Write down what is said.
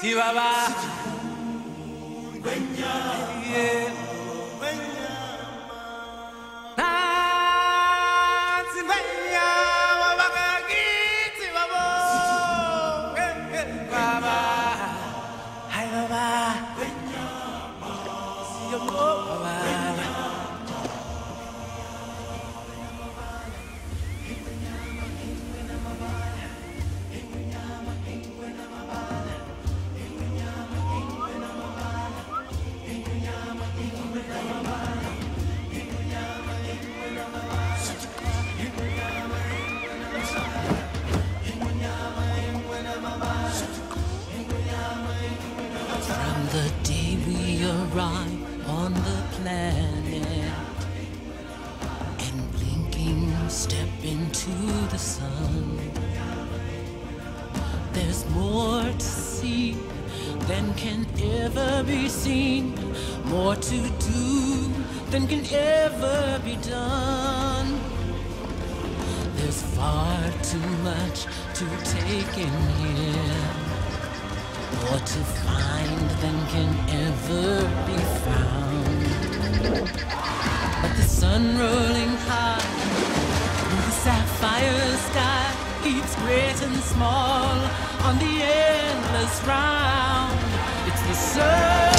Baba. From the day we arrive on the planet and blinking step into the sun, there's more to see than can ever be seen, more to do than can ever be done. There's far too much to take in here, more to find than can ever be found. But the sun rolling high through the sapphire sky keeps great and small on the endless round. It's the sun.